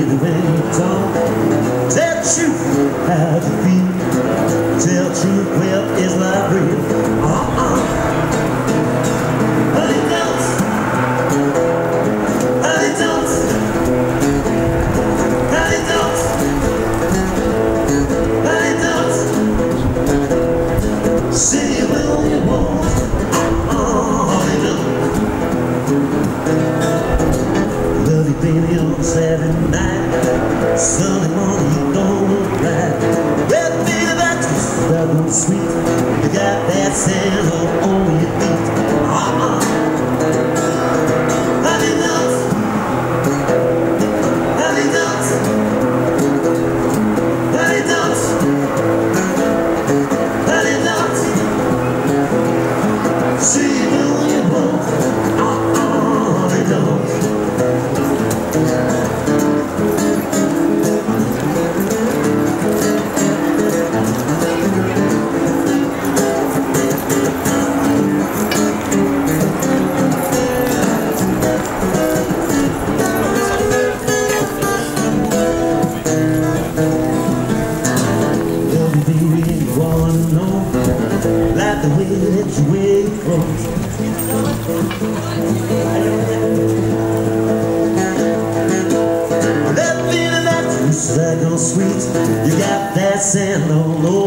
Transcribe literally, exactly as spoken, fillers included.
baby, when you talk, tell the truth how you feel. Tell the truth, well, it's like real. Uh-uh. Honey, don't. Honey, don't. Honey, don't. Honey, don't. Say it when you want. Uh-uh, honey, don't. Love you, baby, on Saturday night. Sunday morning, you gonna ride. Well, baby, that's that one sweet. You got that sand all on your feet. Uh-uh. Honey, don't. Honey, don't. Honey, don't. Honey, don't. See you when you want. Uh-uh, honey, don't. Like the way that you wear your clothes. That feeling that you like on sweet. You got that sand all over.